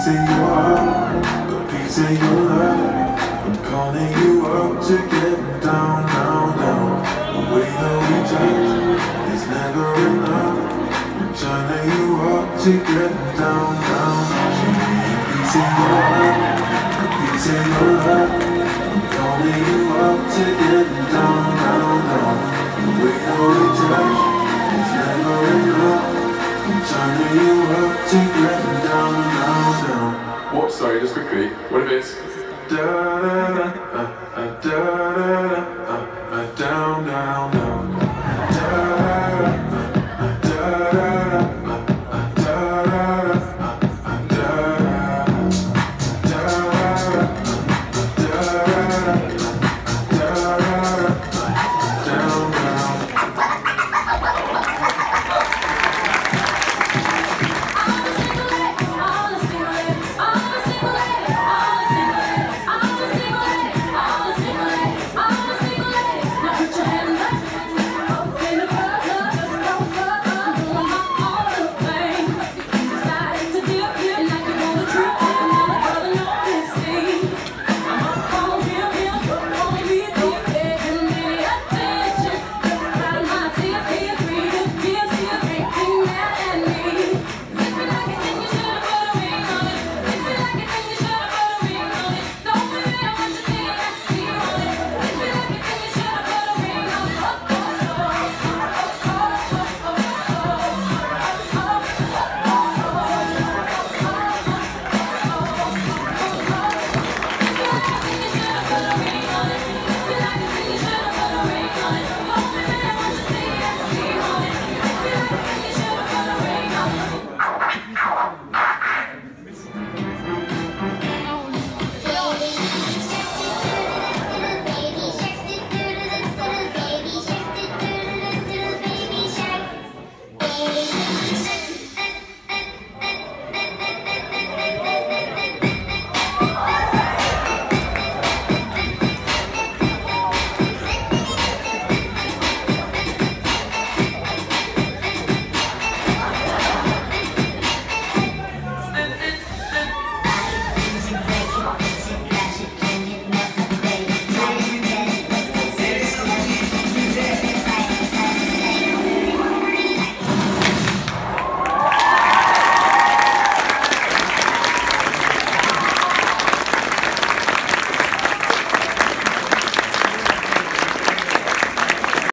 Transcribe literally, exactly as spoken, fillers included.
piece of your heart, a piece of your love. I'm calling you up to get down, down, down. The way that we touch is never enough. I'm turning you up to get down, down. Give me a piece of your heart, a piece of your love. I'm calling you up to get down, down, down. The way that we touch is never enough. I'm turning you up to get down, down, down. What? Sorry, just quickly. What if it's da da da, uh, uh, da da da, uh, uh, down, down, down.